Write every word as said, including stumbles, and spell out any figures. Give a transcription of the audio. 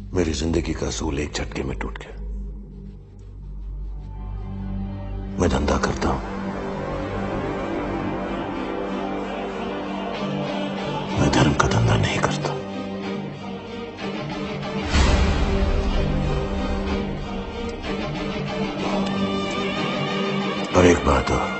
मेरी जिंदगी का असूल एक झटके में टूट गया। मैं धंधा करता हूं, मैं धर्म का धंधा नहीं करता। और एक बात और,